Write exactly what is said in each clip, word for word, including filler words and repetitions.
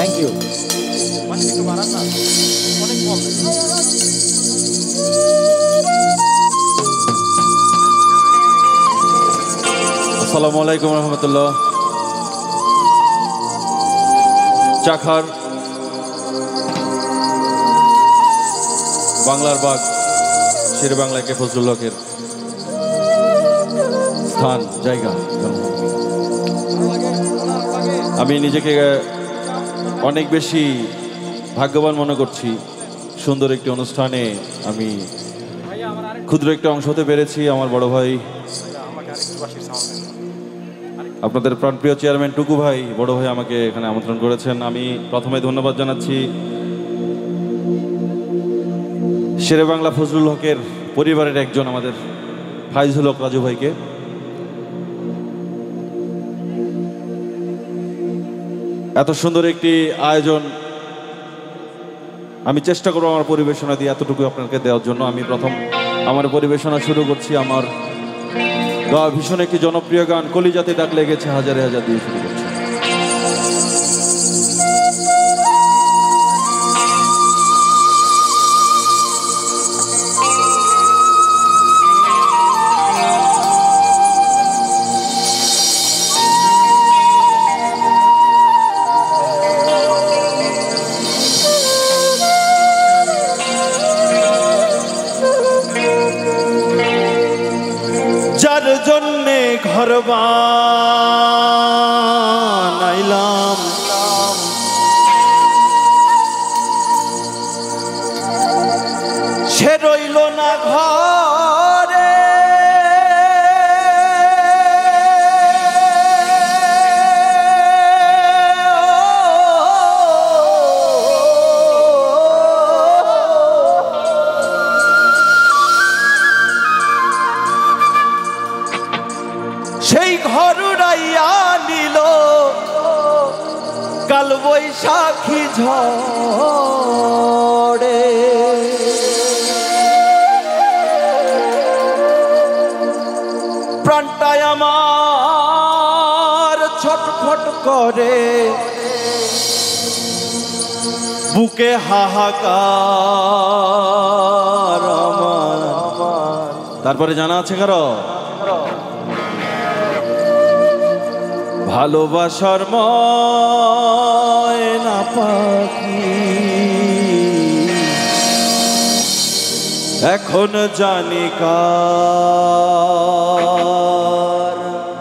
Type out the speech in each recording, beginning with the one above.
Thank you. আসসালামু আলাইকুম রহমতুল্লাহ। চাখার বাংলার বাগ শের বাংলাকে ফজলুল হকের স্থান জায়গা। আমি নিজেকে অনেক বেশি ভাগ্যবান মনে করছি। সুন্দর একটি অনুষ্ঠানে আমি ক্ষুদ্র একটি অংশ হতে পেরেছি। আমার বড় ভাই, আপনাদের প্রাণপ্রিয় চেয়ারম্যান টুকু ভাই, বড় ভাই আমাকে এখানে আমন্ত্রণ করেছেন। আমি প্রথমে ধন্যবাদ জানাচ্ছি শেরে বাংলা ফজলুল হকের পরিবারের একজন আমাদের ফাইজুল হক রাজু ভাইকে। এত সুন্দর একটি আয়োজন আমি চেষ্টা করবো আমার পরিবেশনা দিয়ে এতটুকু আপনাকে দেওয়ার জন্য। আমি প্রথম আমার পরিবেশনা শুরু করছি আমার গাওয়া ভীষণ একটি জনপ্রিয় গান কলিজাতে ডাক লেগেছে হাজারে হাজার দিয়ে শুরু করছি। যার জন্যে ঘর বানাইলাম সে রইল না ঘরে, সেই ঘর উড়াইয়া নিল কাল বৈশাখী ঝড়ে। প্রাণটায় আমার ছটফট করে, বুকে হাহাকার আমার। তারপরে জানা আছে কারো ভালোবাসার ময়না পাখি এখন জানি কার।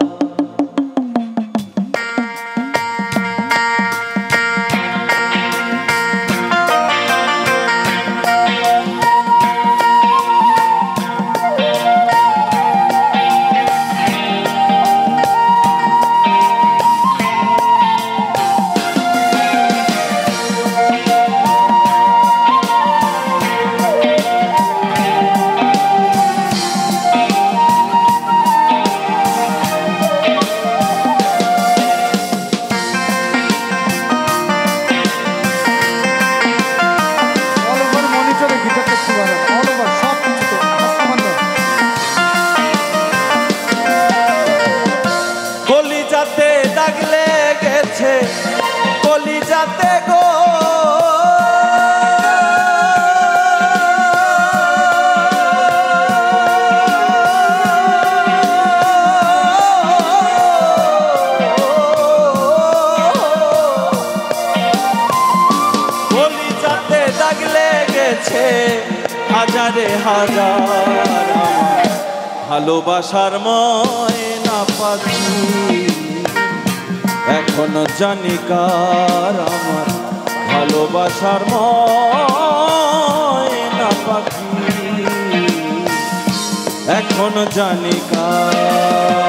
কলিজাতে দাগ লেগেছে কলিজাতে গো, কলিজাতে দাগ লেগেছে হাজারে হাজার ভালোবাসার ময়না পাখি এখন জানি কার। আমার ভালোবাসার ময়না পাখি এখন জানি কার।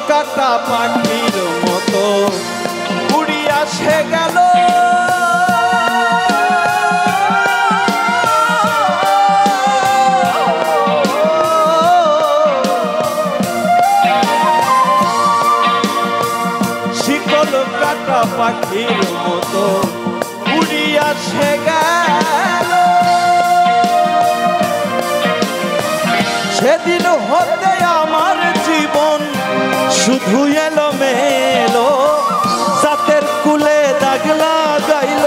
কাটা পাখির মতো উড়িয়া সে গেল শিকল কাটা পাখির মতো উড়িয়া সে গেল সেদিন হতে আমার জীবন শুধু এলো মেলো জাতের কুলে দাগ লাগাইল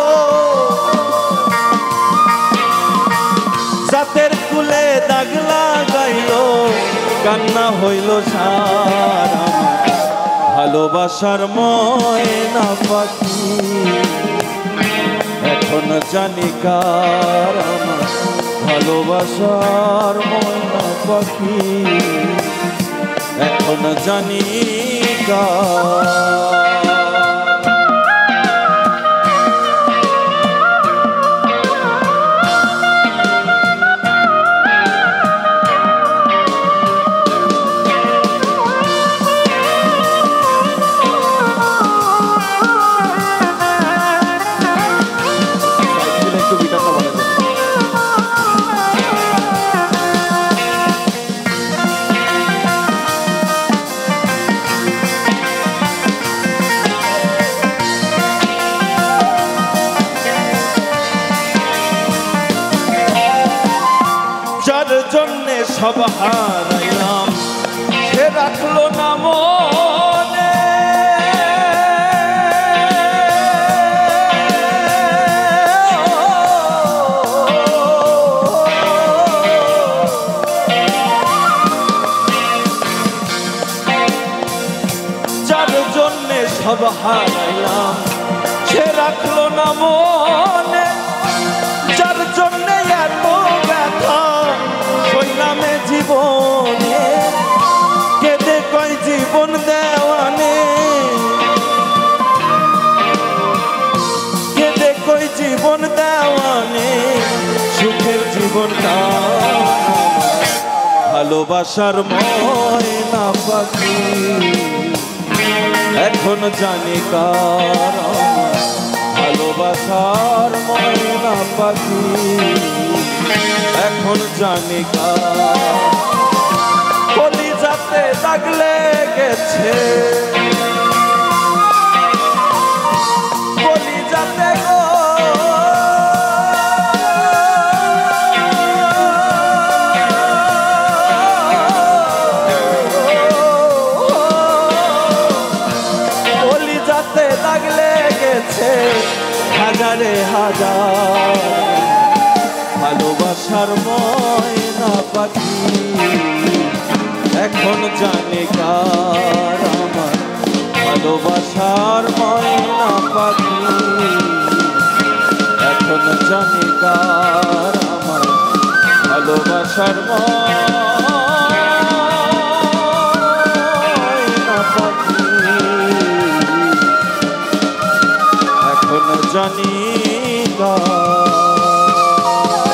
জাতের কুলে দাগ লাগাইল কান্না হইল সারা ভালোবাসার ময়না পাখি এখন জানি কার আমার ভালোবাসার ময়না পাখি এখন জানি কার জন্যে সব হারাইলাম সে রাখলো না মনে যার জন্যে সব হারাইলাম সে রাখলো না মনে যার জন্যে এত ব্যথা সইলামে জীবনে কেঁদে কয় জীবন দেওয়ানে কেঁদে কয় জীবন দেওয়ানে সুখের জীবনটা ভালোবাসার ময়না পাখি এখন জানি কার ভালোবাসার ময়না পাখি এখন জানি কলিজাতে দাগ লেগেছে কলিজাতে গো কলিজাতে দাগ লেগেছে হাজারে হাজার ভালোবাসার ময়না পাখি এখন জানি কার আমার ভালোবাসার ময়না পাখি এখন জানি কার আমার ভালোবাসার ময়না পাখি এখন জানি কার